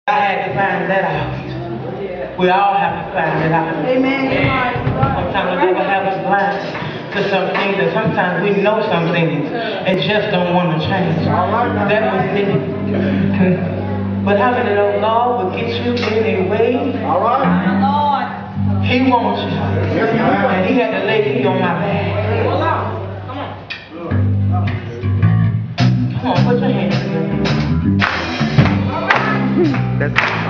I had to find that out. We all have to find it out. Amen. Sometimes the devil have us blind to some things, and sometimes we know some things and just don't want to change. That was me. But how many know God will get you anyway? All right. Lord. He wants you. And he had to lay me on my back. Come on, put your hands together. That's